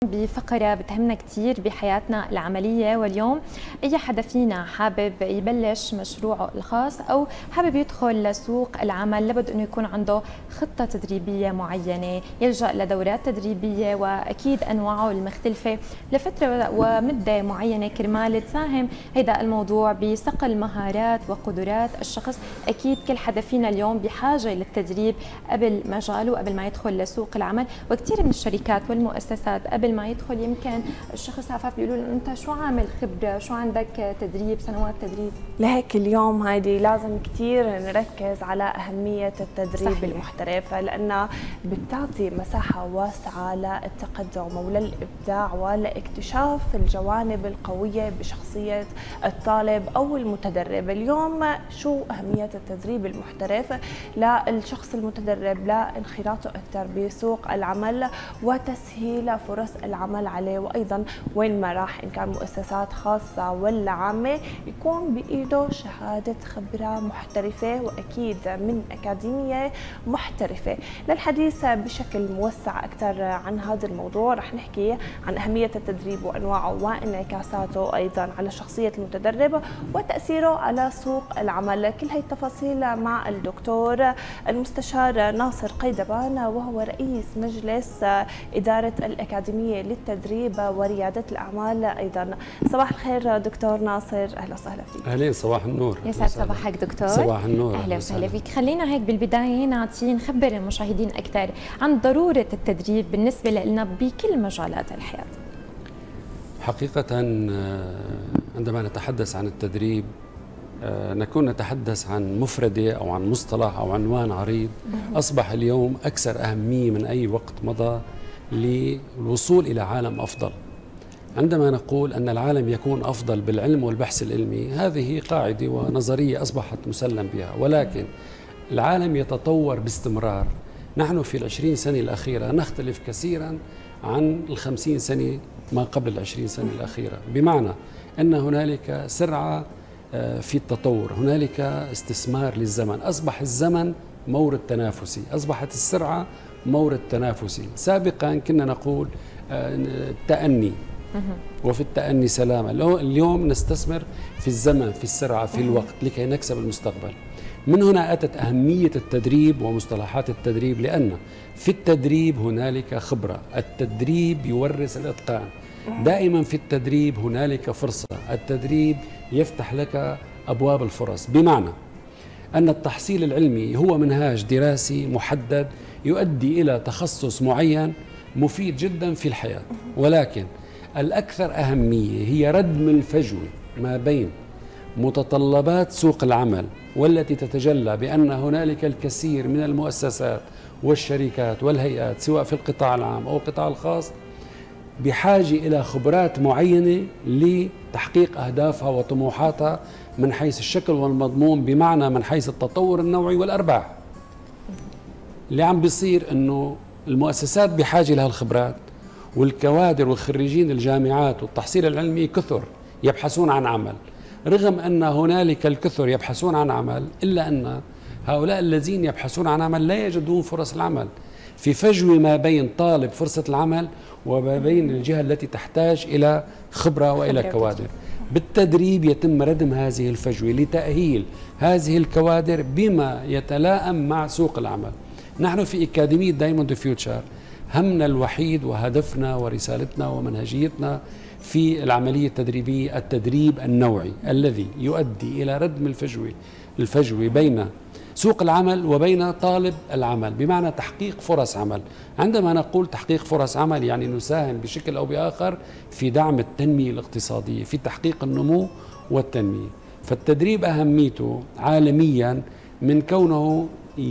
بفقرة بتهمنا كتير بحياتنا العملية، واليوم أي حدا فينا حابب يبلش مشروعه الخاص أو حابب يدخل لسوق العمل لابد أنه يكون عنده خطة تدريبية معينة، يلجأ لدورات تدريبية وأكيد أنواعه المختلفة لفترة ومدة معينة كرمال تساهم هذا الموضوع بصقل مهارات وقدرات الشخص. أكيد كل حدا فينا اليوم بحاجة للتدريب قبل مجاله، قبل ما يدخل لسوق العمل، وكثير من الشركات والمؤسسات قبل ما يدخل يمكن الشخص عفاف بيقولوا له انت شو عامل خبره، شو عندك تدريب، سنوات تدريب. لهيك اليوم هيدي لازم كثير نركز على اهميه التدريب صحيح. المحترف، لانها بتعطي مساحه واسعه للتقدم وللابداع ولاكتشاف الجوانب القويه بشخصيه الطالب او المتدرب. اليوم شو اهميه التدريب المحترف للشخص المتدرب لانخراطه اكثر بسوق العمل وتسهيل فرص العمل عليه، وايضا وين ما راح ان كان مؤسسات خاصه ولا عامه يكون بايده شهاده خبره محترفه واكيد من اكاديميه محترفه. للحديث بشكل موسع اكثر عن هذا الموضوع رح نحكي عن اهميه التدريب وانواعه وانعكاساته ايضا على شخصيه المتدرب وتاثيره على سوق العمل. كل هي التفاصيل مع الدكتور المستشار ناصر قيدبان، وهو رئيس مجلس إدارة الأكاديمية للتدريب وريادة الأعمال أيضا. صباح الخير دكتور ناصر، أهلا وسهلا فيك. أهلين، صباح النور. يسعد صباحك دكتور. صباح النور. أهلا وسهلا فيك. خلينا هيك بالبداية نخبر المشاهدين أكثر عن ضرورة التدريب بالنسبة لنا بكل مجالات الحياة. حقيقة عندما نتحدث عن التدريب نكون نتحدث عن مفردة أو عن مصطلح أو عنوان عريض أصبح اليوم أكثر أهمية من أي وقت مضى للوصول إلى عالم أفضل. عندما نقول أن العالم يكون أفضل بالعلم والبحث العلمي، هذه قاعدة ونظرية أصبحت مسلم بها، ولكن العالم يتطور باستمرار. نحن في ال20 سنة الأخيرة نختلف كثيرا عن ال50 سنة ما قبل ال20 سنة الأخيرة، بمعنى أن هنالك سرعة في التطور، هنالك استثمار للزمن، أصبح الزمن مورد تنافسي، أصبحت السرعة مورد تنافسي. سابقا كنا نقول التأني، وفي التأني سلامة. اليوم نستثمر في الزمن، في السرعة، في الوقت لكي نكسب المستقبل. من هنا أتت أهمية التدريب ومصطلحات التدريب، لأن في التدريب هنالك خبرة، التدريب يورث الإتقان. دائما في التدريب هنالك فرصة، التدريب يفتح لك أبواب الفرص، بمعنى أن التحصيل العلمي هو منهاج دراسي محدد يؤدي إلى تخصص معين مفيد جدا في الحياة، ولكن الأكثر أهمية هي ردم الفجوة ما بين متطلبات سوق العمل والتي تتجلى بأن هنالك الكثير من المؤسسات والشركات والهيئات سواء في القطاع العام أو القطاع الخاص بحاجة إلى خبرات معينة لتحقيق أهدافها وطموحاتها من حيث الشكل والمضمون، بمعنى من حيث التطور النوعي والأرباح. اللي عم بيصير أنه المؤسسات بحاجة لها الخبرات، والكوادر والخريجين الجامعات والتحصيل العلمي كثر يبحثون عن عمل. رغم أن هنالك الكثر يبحثون عن عمل، إلا أن هؤلاء الذين يبحثون عن عمل لا يجدون فرص العمل. في فجوة ما بين طالب فرصة العمل وما بين الجهة التي تحتاج إلى خبرة وإلى كوادر. بالتدريب يتم ردم هذه الفجوة لتأهيل هذه الكوادر بما يتلائم مع سوق العمل. نحن في أكاديمية دايموند فيوتشر همنا الوحيد وهدفنا ورسالتنا ومنهجيتنا في العملية التدريبية التدريب النوعي الذي يؤدي إلى ردم الفجوة بين سوق العمل وبين طالب العمل، بمعنى تحقيق فرص عمل. عندما نقول تحقيق فرص عمل يعني نساهم بشكل أو بآخر في دعم التنمية الاقتصادية، في تحقيق النمو والتنمية. فالتدريب أهميته عالميا من كونه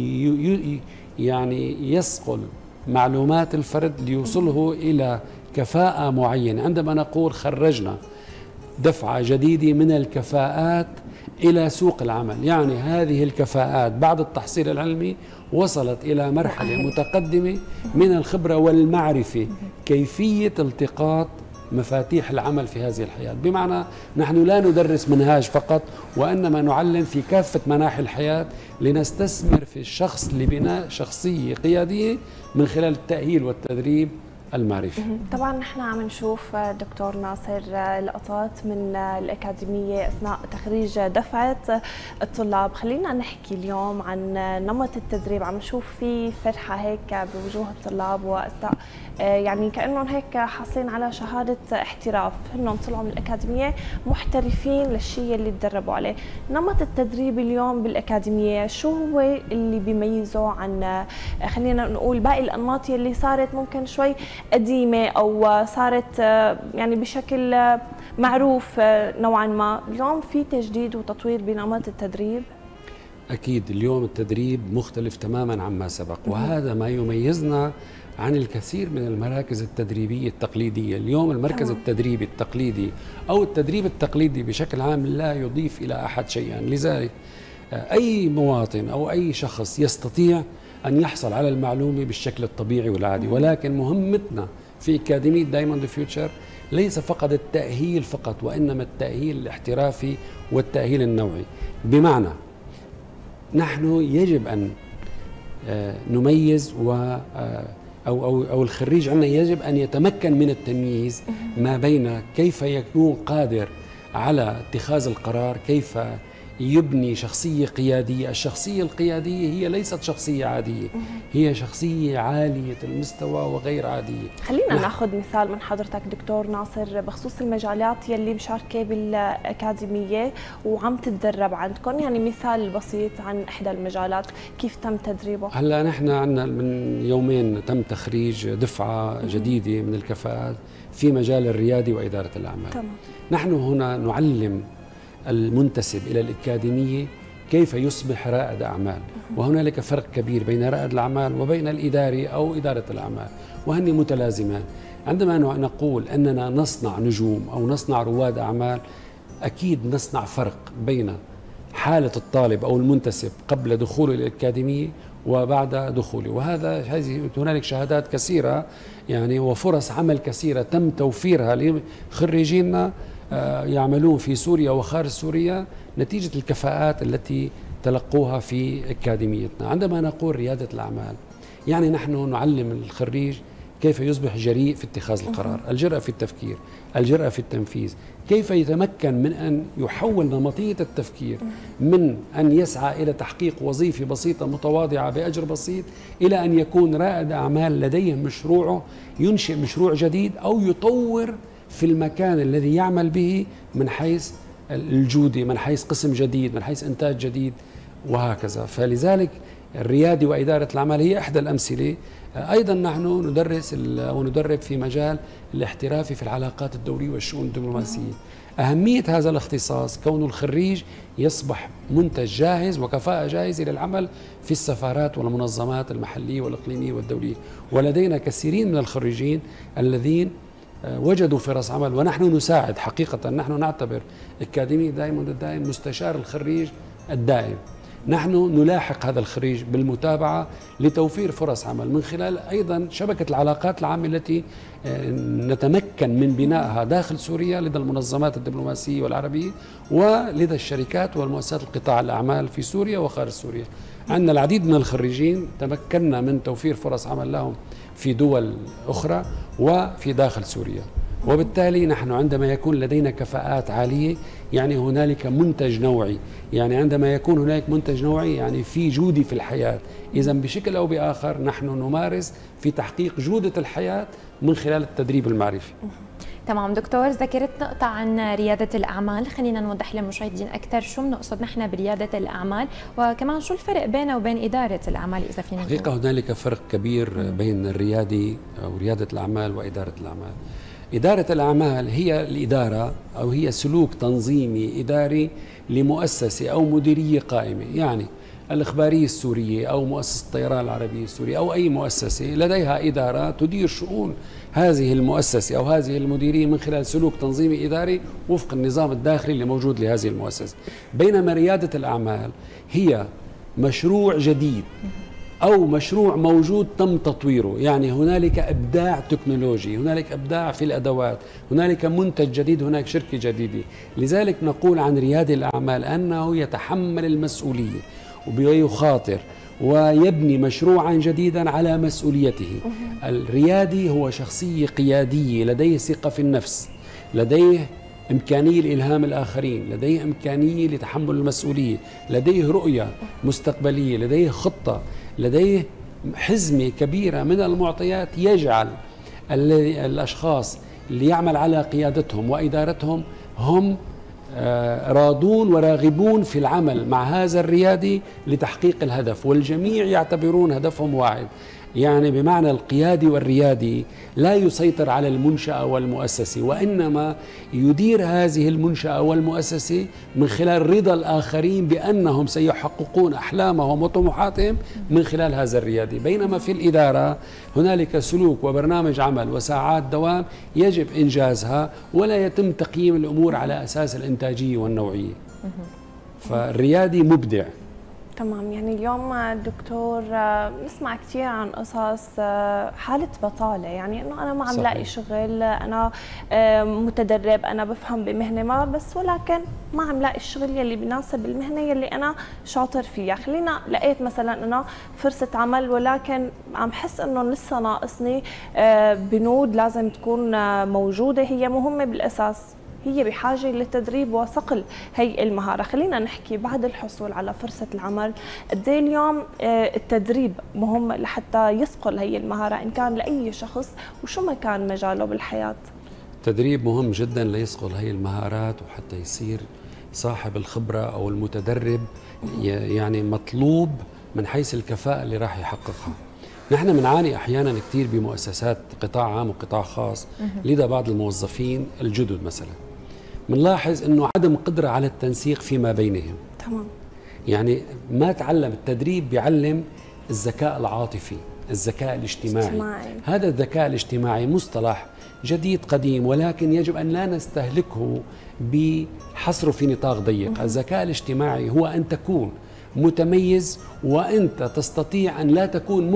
يعني يصقل معلومات الفرد ليوصله إلى كفاءة معينة. عندما نقول خرجنا دفعة جديدة من الكفاءات إلى سوق العمل، يعني هذه الكفاءات بعد التحصيل العلمي وصلت إلى مرحلة متقدمة من الخبرة والمعرفة كيفية التقاط مفاتيح العمل في هذه الحياة. بمعنى نحن لا ندرس منهاج فقط، وإنما نعلم في كافة مناحي الحياة لنستثمر في الشخص لبناء شخصية قيادية من خلال التأهيل والتدريب المعرفي. طبعا نحن عم نشوف دكتور ناصر لقطات من الأكاديمية أثناء تخريج دفعة الطلاب. خلينا نحكي اليوم عن نمط التدريب. عم نشوف في فرحة هيك بوجوه الطلاب وأثناء يعني كأنهم هيك حاصلين على شهادة احتراف، هنهم طلعوا من الأكاديمية محترفين للشيء اللي تدربوا عليه. نمط التدريب اليوم بالأكاديمية شو هو اللي بيميزه عن خلينا نقول باقي الأنماط اللي صارت ممكن شوي قديمة أو صارت يعني بشكل معروف نوعا ما؟ اليوم في تجديد وتطوير بنمط التدريب؟ أكيد اليوم التدريب مختلف تماما عما سبق، وهذا ما يميزنا عن الكثير من المراكز التدريبية التقليدية. اليوم المركز التدريبي التقليدي أو التدريب التقليدي بشكل عام لا يضيف إلى أحد شيئا، لذلك أي مواطن أو أي شخص يستطيع أن يحصل على المعلومة بالشكل الطبيعي والعادي، ولكن مهمتنا في أكاديمية دايموند فيوتشر ليس فقط التأهيل فقط، وإنما التأهيل الاحترافي والتأهيل النوعي. بمعنى نحن يجب أن نميز أو الخريج عندنا يجب أن يتمكن من التمييز ما بين كيف يكون قادر على اتخاذ القرار، كيف يبني شخصية قيادية. الشخصية القيادية هي ليست شخصية عادية، هي شخصية عالية المستوى وغير عادية. خلينا ناخذ مثال من حضرتك دكتور ناصر بخصوص المجالات يلي مشاركة بالأكاديمية وعم تتدرب عندكم، يعني مثال بسيط عن إحدى المجالات كيف تم تدريبه. هلا نحن عندنا من يومين تم تخريج دفعة جديدة من الكفاءات في مجال الريادة وإدارة الأعمال. تمام. نحن هنا نعلم المنتسب إلى الأكاديمية كيف يصبح رائد أعمال، وهنالك فرق كبير بين رائد الأعمال وبين الإداري أو إدارة الأعمال، وهن متلازمان. عندما نقول أننا نصنع نجوم أو نصنع رواد أعمال، أكيد نصنع فرق بين حالة الطالب أو المنتسب قبل دخوله الأكاديمية وبعد دخوله، وهذا هنالك شهادات كثيرة يعني وفرص عمل كثيرة تم توفيرها لخريجينا يعملون في سوريا وخارج سوريا نتيجة الكفاءات التي تلقوها في أكاديميتنا. عندما نقول ريادة الأعمال يعني نحن نعلم الخريج كيف يصبح جريء في اتخاذ القرار، الجرأة في التفكير، الجرأة في التنفيذ، كيف يتمكن من أن يحول نمطية التفكير من أن يسعى إلى تحقيق وظيفة بسيطة متواضعة بأجر بسيط إلى أن يكون رائد أعمال لديه مشروعه، ينشئ مشروع جديد أو يطور في المكان الذي يعمل به من حيث الجودة، من حيث قسم جديد، من حيث إنتاج جديد وهكذا. فلذلك الريادة وإدارة الأعمال هي إحدى الأمثلة. أيضا نحن ندرس وندرب في مجال الاحترافي في العلاقات الدولية والشؤون الدبلوماسية. أهمية هذا الاختصاص كون الخريج يصبح منتج جاهز وكفاءة جاهزة للعمل في السفارات والمنظمات المحلية والإقليمية والدولية، ولدينا كثيرين من الخريجين الذين وجدوا فرص عمل، ونحن نساعد حقيقة. نحن نعتبر أكاديمية دايموند الدائم مستشار الخريج الدائم. نحن نلاحق هذا الخريج بالمتابعة لتوفير فرص عمل من خلال أيضا شبكة العلاقات العامة التي نتمكن من بنائها داخل سوريا لدى المنظمات الدبلوماسية والعربية ولدى الشركات والمؤسسات القطاع الأعمال في سوريا وخارج سوريا. عندنا العديد من الخريجين تمكنا من توفير فرص عمل لهم في دول أخرى وفي داخل سوريا، وبالتالي نحن عندما يكون لدينا كفاءات عالية يعني هنالك منتج نوعي، يعني عندما يكون هناك منتج نوعي يعني في جودة في الحياة. إذا بشكل أو بآخر نحن نمارس في تحقيق جودة الحياة من خلال التدريب المعرفي. تمام دكتور، ذكرت نقطة عن ريادة الأعمال، خلينا نوضح للمشاهدين أكثر شو بنقصد نحن بريادة الأعمال، وكمان شو الفرق بينها وبين إدارة الأعمال إذا فينا نقول. حقيقة هنالك فرق كبير بين الريادة أو ريادة الأعمال وإدارة الأعمال. إدارة الأعمال هي الإدارة أو هي سلوك تنظيمي إداري لمؤسسة أو مديرية قائمة، يعني الإخبارية السورية أو مؤسسة الطيران العربية السورية أو أي مؤسسة لديها إدارة تدير شؤون هذه المؤسسة أو هذه المديرية من خلال سلوك تنظيمي إداري وفق النظام الداخلي اللي موجود لهذه المؤسسة. بينما ريادة الأعمال هي مشروع جديد أو مشروع موجود تم تطويره، يعني هنالك إبداع تكنولوجي، هنالك إبداع في الأدوات، هنالك منتج جديد، هناك شركة جديدة. لذلك نقول عن ريادة الأعمال أنه يتحمل المسؤولية ويخاطر ويبني مشروعا جديدا على مسؤوليته. الريادي هو شخصية قيادية، لديه ثقة في النفس، لديه إمكانية لإلهام الآخرين، لديه إمكانية لتحمل المسؤولية، لديه رؤية مستقبلية، لديه خطة، لديه حزمة كبيرة من المعطيات يجعل الأشخاص اللي يعمل على قيادتهم وإدارتهم هم راضون وراغبون في العمل مع هذا الريادي لتحقيق الهدف، والجميع يعتبرون هدفهم واحد. يعني بمعنى القيادي والريادي لا يسيطر على المنشأة والمؤسسة، وإنما يدير هذه المنشأة والمؤسسة من خلال رضا الآخرين بأنهم سيحققون أحلامهم وطموحاتهم من خلال هذا الريادي. بينما في الإدارة هنالك سلوك وبرنامج عمل وساعات دوام يجب إنجازها، ولا يتم تقييم الأمور على أساس الإنتاجية والنوعية. فالريادي مبدع. تمام. يعني اليوم دكتور نسمع كثير عن قصص حالة بطالة، يعني انه انا ما عم لاقي شغل، انا متدرب، انا بفهم بمهنة ما، بس ولكن ما عم لاقي الشغل يلي بيناسب المهنة يلي انا شاطر فيها. خلينا لقيت مثلا انا فرصة عمل، ولكن عم حس انه لسه ناقصني بنود لازم تكون موجودة، هي مهمة بالاساس، هي بحاجة للتدريب وصقل هي المهارة. خلينا نحكي بعد الحصول على فرصة العمل قد ايه اليوم التدريب مهم لحتى يصقل هي المهارة إن كان لأي شخص وشو ما كان مجاله بالحياة. التدريب مهم جدا ليصقل هي المهارات، وحتى يصير صاحب الخبرة أو المتدرب يعني مطلوب من حيث الكفاءة اللي راح يحققها. نحن بنعاني أحيانا كثير بمؤسسات قطاع عام وقطاع خاص لدى بعض الموظفين الجدد مثلا، بنلاحظ انه عدم قدرة على التنسيق فيما بينهم. تمام. يعني ما تعلم التدريب، بيعلم الذكاء العاطفي، الذكاء الاجتماعي. هذا الذكاء الاجتماعي مصطلح جديد قديم، ولكن يجب أن لا نستهلكه بحصره في نطاق ضيق. الذكاء الاجتماعي هو أن تكون متميز وأنت تستطيع أن لا تكون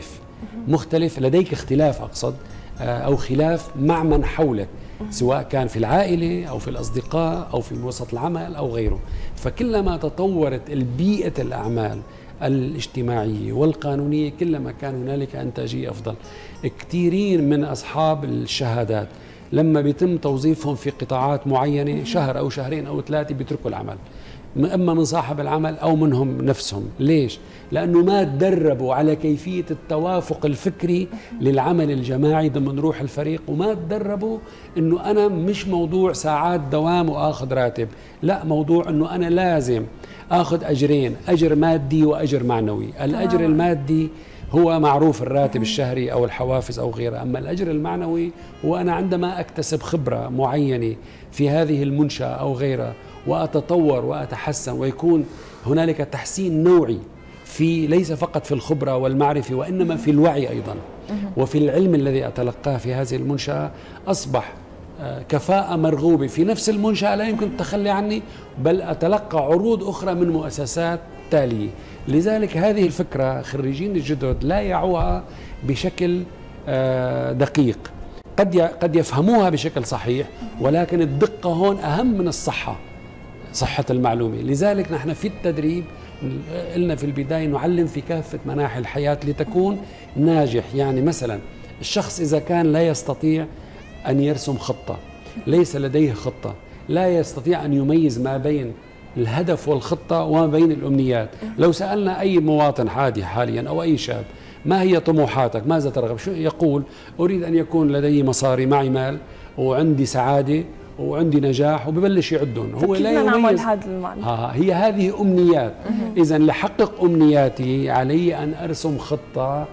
مختلف، لديك اختلاف أقصد، أو خلاف مع من حولك، سواء كان في العائلة أو في الأصدقاء أو في وسط العمل أو غيره. فكلما تطورت البيئة الأعمال الاجتماعية والقانونية كلما كان هنالك إنتاجية أفضل. كثيرين من أصحاب الشهادات لما بيتم توظيفهم في قطاعات معينة شهر أو شهرين أو 3 بيتركوا العمل، إما من صاحب العمل أو منهم نفسهم. ليش؟ لأنه ما تدربوا على كيفية التوافق الفكري للعمل الجماعي ضمن روح الفريق، وما تدربوا أنه أنا مش موضوع ساعات دوام وآخذ راتب، لا، موضوع أنه أنا لازم آخذ أجرين، أجر مادي وأجر معنوي. الأجر المادي هو معروف، الراتب الشهري أو الحوافز أو غيرها، أما الأجر المعنوي هو أنا عندما أكتسب خبرة معينة في هذه المنشأة أو غيرها وأتطور وأتحسن، ويكون هنالك تحسين نوعي في ليس فقط في الخبرة والمعرفة وإنما في الوعي أيضا وفي العلم الذي أتلقاه في هذه المنشأة، أصبح كفاءة مرغوبة في نفس المنشأة، لا يمكن التخلي عني، بل أتلقى عروض أخرى من مؤسسات تالية. لذلك هذه الفكرة خريجين الجدد لا يعوها بشكل دقيق، قد يفهموها بشكل صحيح، ولكن الدقة هون أهم من صحة المعلومة. لذلك نحن في التدريب قلنا في البداية نعلم في كافة مناحي الحياة لتكون ناجح. يعني مثلا الشخص إذا كان لا يستطيع أن يرسم خطة، ليس لديه خطة، لا يستطيع أن يميز ما بين الهدف والخطة وما بين الأمنيات. لو سألنا أي مواطن عادي حاليا أو أي شاب ما هي طموحاتك، ماذا ترغب، شو يقول؟ أريد أن يكون لدي مصاري، معي مال، وعندي سعادة، وعندي نجاح، وببلش يعدهم. هو لا يميز هذا المعنى. هي هذه أمنيات. إذا لحقق أمنياتي علي أن أرسم خطة،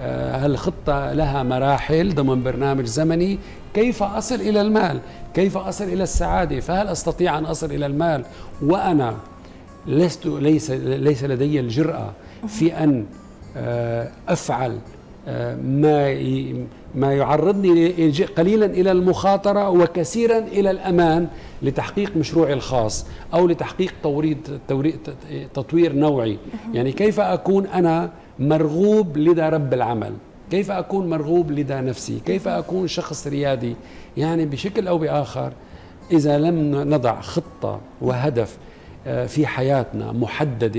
هالخطة لها مراحل ضمن برنامج زمني، كيف أصل إلى المال، كيف أصل إلى السعادة. فهل أستطيع أن أصل إلى المال وأنا ليس لدي الجرأة في أن أفعل ما يعرضني قليلا إلى المخاطرة وكثيرا إلى الأمان لتحقيق مشروعي الخاص أو لتحقيق تطوير نوعي. يعني كيف أكون أنا مرغوب لدى رب العمل، كيف أكون مرغوب لدى نفسي، كيف أكون شخص ريادي. يعني بشكل أو بآخر إذا لم نضع خطة وهدف في حياتنا محددة،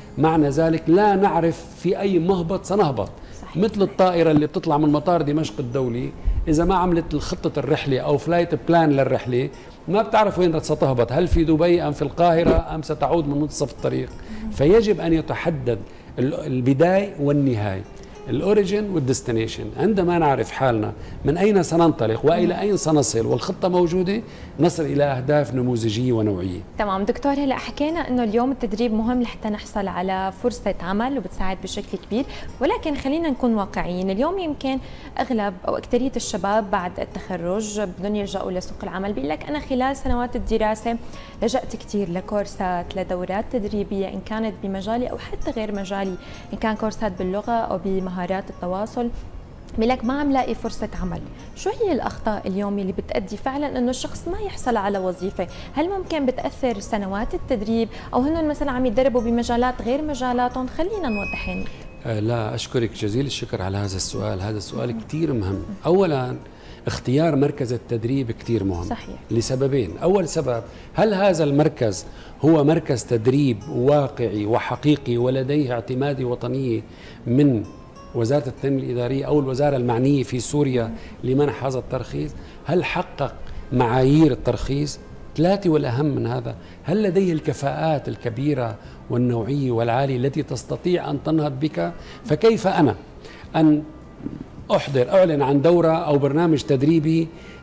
معنى ذلك لا نعرف في أي مهبط سنهبط. صحيح. مثل الطائرة اللي بتطلع من مطار دمشق الدولي، إذا ما عملت خطة الرحلة أو فلايت بلان للرحلة ما بتعرف وين ستهبط، هل في دبي أم في القاهرة أم ستعود من منتصف الطريق. فيجب أن يتحدد البداية والنهاية، الأوريجين والديستنيشن. عندما نعرف حالنا من أين سننطلق وإلى أين سنصل والخطة موجودة، نصل إلى أهداف نموذجية ونوعية. تمام دكتور، هلا حكينا إنه اليوم التدريب مهم لحتى نحصل على فرصة عمل وبتساعد بشكل كبير، ولكن خلينا نكون واقعيين. اليوم يمكن أغلب أو أكثرية الشباب بعد التخرج بدهم يلجأوا لسوق العمل، بيقول لك أنا خلال سنوات الدراسة لجأت كثير لكورسات لدورات تدريبية إن كانت بمجالي أو حتى غير مجالي، إن كان كورسات باللغة أو بمهارات التواصل، بيقول ما عم لاقي فرصة عمل. شو هي الأخطاء اليوم اللي بتأدي فعلا إنه الشخص ما يحصل على وظيفة؟ هل ممكن بتأثر سنوات التدريب أو هن مثلا عم يتدربوا بمجالات غير مجالاتهم؟ خلينا نوضح هنا. لا، أشكرك جزيل الشكر على هذا السؤال. هذا السؤال كتير مهم. أولا اختيار مركز التدريب كتير مهم. صحيح. لسببين. أول سبب، هل هذا المركز هو مركز تدريب واقعي وحقيقي ولديه اعتمادية وطنية من وزارة التنمية الإدارية أو الوزارة المعنية في سوريا لمنح هذا الترخيص؟ هل حقق معايير الترخيص؟ ثلاثة والأهم من هذا، هل لديه الكفاءات الكبيرة والنوعية والعالية التي تستطيع أن تنهض بك؟ فكيف أنا أن أعلن عن دورة أو برنامج تدريبي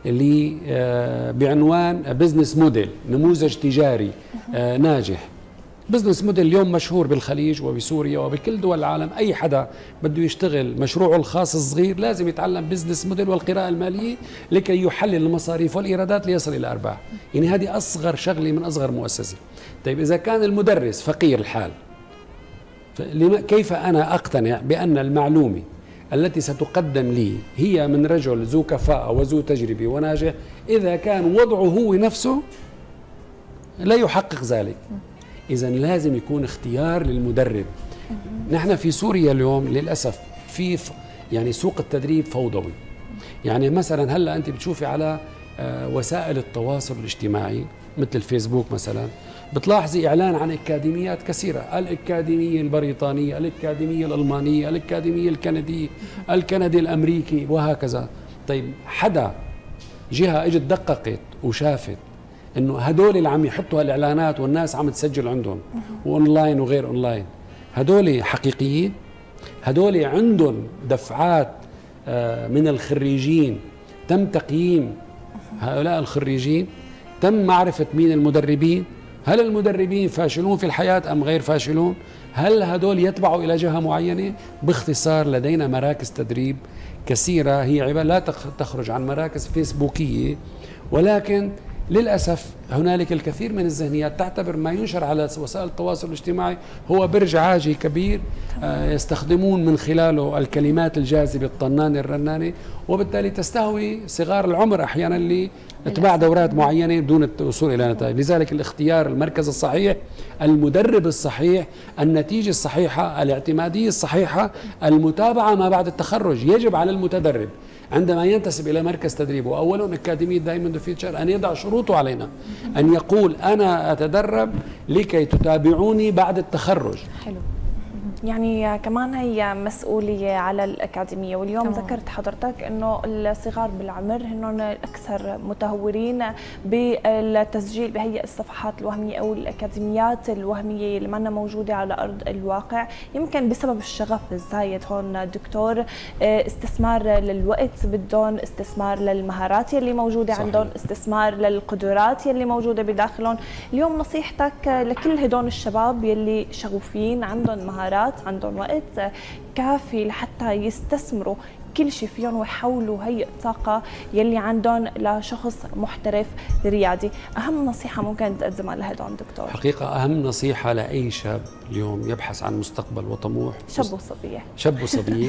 بعنوان بزنس موديل، نموذج تجاري ناجح. بزنس موديل اليوم مشهور بالخليج وبسوريا وبكل دول العالم. أي حدا بده يشتغل مشروعه الخاص الصغير لازم يتعلم بزنس موديل والقراءة المالية لكي يحلل المصاريف والإيرادات ليصل إلى أرباح. يعني هذه أصغر شغلة من أصغر مؤسسة. طيب إذا كان المدرس فقير الحال، كيف أنا أقتنع بأن المعلومة التي ستقدم لي هي من رجل ذو كفاءة وذو تجربة وناجح إذا كان وضعه هو نفسه لا يحقق ذلك؟ إذن لازم يكون اختيار للمدرب. نحن في سوريا اليوم للأسف في يعني سوق التدريب فوضوي. يعني مثلا هلا أنت بتشوفي على وسائل التواصل الاجتماعي مثل الفيسبوك مثلا، بتلاحظي إعلان عن أكاديميات كثيرة، الأكاديمية البريطانية، الأكاديمية الألمانية، الأكاديمية الكندية، الكندي الأمريكي وهكذا. طيب حدا جهة اجت دققت وشافت انه هدول اللي عم يحطوا هالاعلانات والناس عم تسجل عندهم واونلاين وغير اونلاين، هدول حقيقيين؟ هدول عندهم دفعات من الخريجين، تم تقييم هؤلاء الخريجين، تم معرفة مين المدربين، هل المدربين فاشلون في الحياة أم غير فاشلون؟ هل هدول يتبعوا إلى جهة معينة؟ باختصار لدينا مراكز تدريب كثيرة هي لا تخرج عن مراكز فيسبوكية، ولكن للأسف هنالك الكثير من الذهنيات تعتبر ما ينشر على وسائل التواصل الاجتماعي هو برج عاجي كبير يستخدمون من خلاله الكلمات الجاذبة الطنانة الرنانة، وبالتالي تستهوي صغار العمر أحيانا لاتباع دورات معينة دون الوصول إلى نتائج. لذلك الاختيار، المركز الصحيح، المدرب الصحيح، النتيجة الصحيحة، الاعتمادية الصحيحة، المتابعة ما بعد التخرج. يجب على المتدرب عندما ينتسب إلى مركز تدريب وأولا أكاديمية دايموند فيوتشر أن يضع شروطه علينا، أن يقول أنا أتدرب لكي تتابعوني بعد التخرج. حلو. يعني كمان هي مسؤولية على الأكاديمية، واليوم ذكرت حضرتك أنه الصغار بالعمر هنون الأكثر متهورين بالتسجيل بهي الصفحات الوهمية أو الأكاديميات الوهمية اللي معنا موجودة على أرض الواقع، يمكن بسبب الشغف الزايد. هون دكتور استثمار للوقت، بدهم استثمار للمهارات يلي موجودة عندهم، استثمار للقدرات يلي موجودة بداخلهم. اليوم نصيحتك لكل هدول الشباب يلي شغوفين عندهم مهارات، عندهم وقت كافي لحتى يستثمروا كل شيء فيهم ويحولوا هي الطاقة يلي عندهم لشخص محترف ريادي، أهم نصيحة ممكن تقدمها لهدول دكتور؟ حقيقة أهم نصيحة لأي شاب اليوم يبحث عن مستقبل وطموح، شاب وصبية، شاب وصبية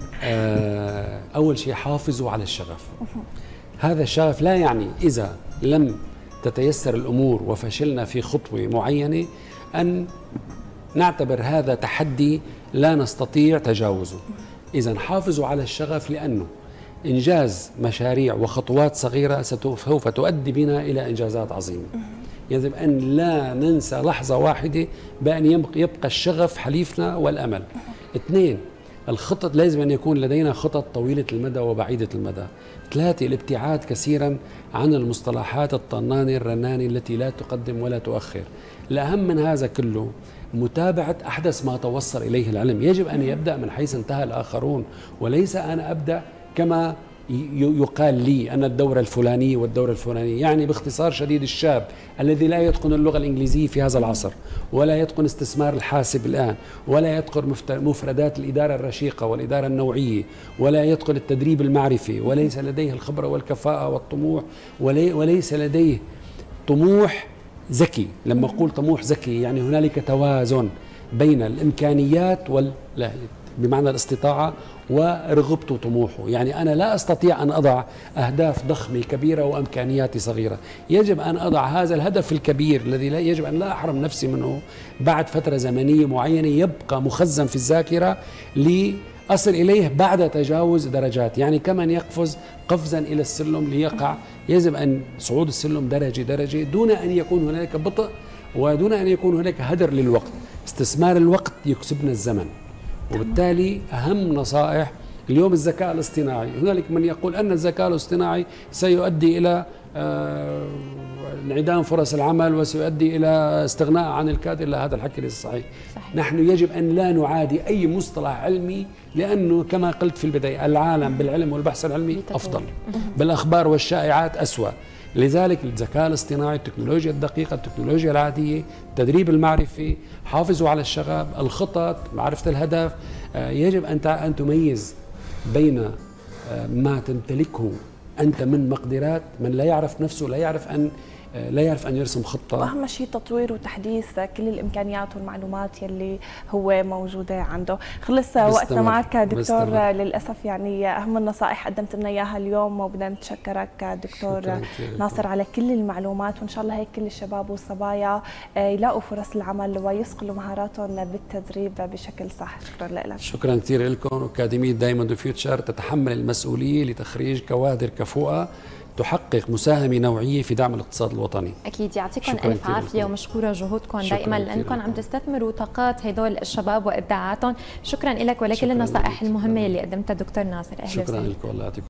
أول شيء حافظوا على الشغف. هذا الشغف لا يعني إذا لم تتيسر الأمور وفشلنا في خطوة معينة أن نعتبر هذا تحدي لا نستطيع تجاوزه. إذن حافظوا على الشغف، لأنه إنجاز مشاريع وخطوات صغيرة سوف تؤدي بنا إلى إنجازات عظيمة. يجب أن لا ننسى لحظة واحدة بأن يبقى الشغف حليفنا والأمل. اثنين، الخطط لازم أن يكون لدينا خطط طويلة المدى وبعيدة المدى. ثلاثة، الابتعاد كثيرا عن المصطلحات الطنانة الرنانة التي لا تقدم ولا تؤخر. الأهم من هذا كله متابعة أحدث ما توصل إليه العلم. يجب أن يبدأ من حيث انتهى الآخرون، وليس أنا أبدأ كما يقال لي أن الدورة الفلانية والدورة الفلانية. يعني باختصار شديد الشاب الذي لا يتقن اللغة الإنجليزية في هذا العصر، ولا يتقن استثمار الحاسب الآن، ولا يتقن مفردات الإدارة الرشيقة والإدارة النوعية، ولا يتقن التدريب المعرفي، وليس لديه الخبرة والكفاءة والطموح، وليس لديه طموح ذكي. لما أقول طموح ذكي يعني هنالك توازن بين الإمكانيات بمعنى الاستطاعة ورغبته وطموحه. يعني أنا لا أستطيع أن أضع أهداف ضخمة كبيرة وإمكانياتي صغيرة. يجب أن أضع هذا الهدف الكبير الذي يجب أن لا أحرم نفسي منه بعد فترة زمنية معينة، يبقى مخزن في الذاكرة لأصل إليه بعد تجاوز درجات. يعني كمن يقفز قفزا إلى السلم ليقع، يجب أن صعود السلم درجة درجة دون أن يكون هناك بطء ودون أن يكون هناك هدر للوقت. استثمار الوقت يكسبنا الزمن. وبالتالي أهم نصائح اليوم الذكاء الاصطناعي، هنالك من يقول أن الذكاء الاصطناعي سيؤدي إلى انعدام فرص العمل وسيؤدي إلى استغناء عن الكادر. لا، هذا الحكي ليس صحيح. نحن يجب أن لا نعادي أي مصطلح علمي، لأنه كما قلت في البداية العالم بالعلم والبحث العلمي أفضل، بالأخبار والشائعات أسوأ. لذلك الذكاء الاصطناعي، التكنولوجيا الدقيقة، التكنولوجيا العادية، التدريب المعرفي، حافظوا على الشغب، الخطط، معرفة الهدف. يجب أن تميز بين ما تمتلكه أنت من مقدرات. من لا يعرف نفسه لا يعرف أن يرسم خطة. وأهم شيء تطوير وتحديث كل الإمكانيات والمعلومات يلي هو موجودة عنده. خلص وقتنا معك دكتور للأسف. يعني أهم النصائح قدمت لنا إياها اليوم، وبدنا نتشكرك دكتور ناصر على كل المعلومات. وإن شاء الله هيك كل الشباب والصبايا يلاقوا فرص العمل ويصقلوا مهاراتهم بالتدريب بشكل صح. شكرا لك. شكرا كثير لكم. أكاديمية دايموند فيوتشر تتحمل المسؤولية لتخريج كوادر كفؤة تحقق مساهمة نوعية في دعم الاقتصاد الوطني. أكيد. يعطيكم ألف عافية ومشكورة جهودكم دائما، لأنكم عم تستثمروا طاقات هدول الشباب وإبداعاتهم. شكرا لك ولكل النصائح المهمة اللي قدمتها دكتور ناصر. أهلا وسهلا. شكرا لك والله.